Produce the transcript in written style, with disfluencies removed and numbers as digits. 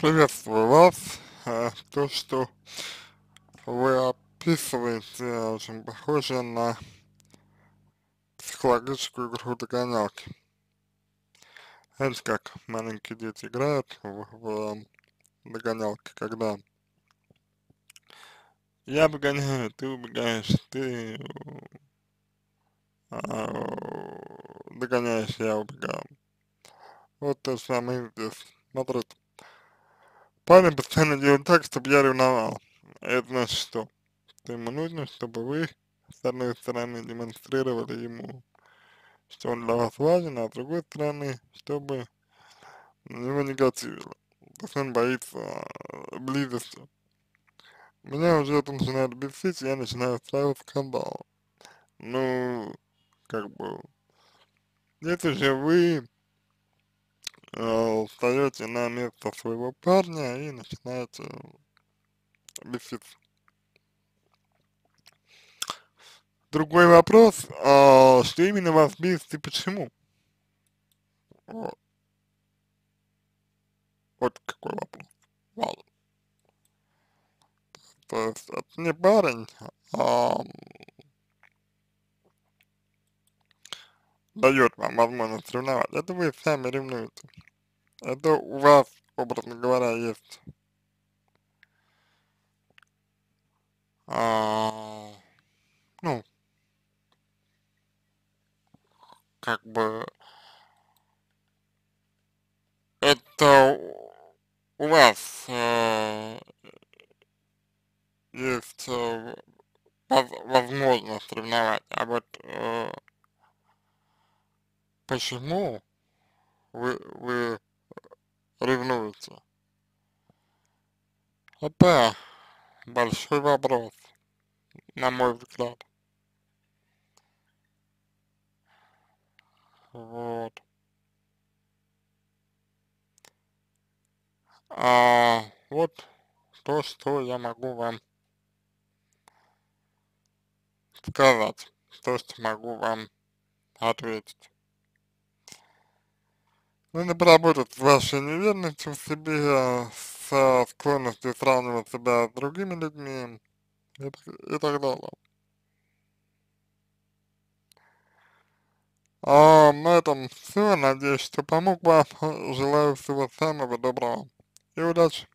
Приветствую вас. То, что вы описываете, очень похоже на психологическую игру догонялки. Знаете, как маленькие дети играют в догонялки, когда я обгоняю, ты убегаешь, ты догоняешь, я убегаю. Вот то же самое и здесь. Смотрите, парень постоянно делает так, чтобы я ревновал. Это значит что? Что ему нужно, чтобы вы, с одной стороны, демонстрировали ему, что он для вас важен, а с другой стороны, чтобы на него не готовило. То есть он боится близости. Меня уже это начинает бесить, и я начинаю устраивать скандал. Ну, как бы, если же вы встаете на место своего парня и начинаете беситься. Другой вопрос, что именно вас бесит и почему? Вот, вот какой вопрос. Ладно. То есть это не парень, а дает вам возможность ревновать. Это вы сами ревнуете. Это у вас, образно говоря, есть, а, ну, как бы, это у вас есть возможность ревновать, а вот почему вы ревнуете? Это большой вопрос, на мой взгляд. Вот. Вот то, что я могу вам сказать, то, что могу вам ответить. Нужно поработать с вашей неверностью в себе, со склонностью сравнивать себя с другими людьми и так далее. На этом все. Надеюсь, что помог вам. Желаю всего самого доброго и удачи.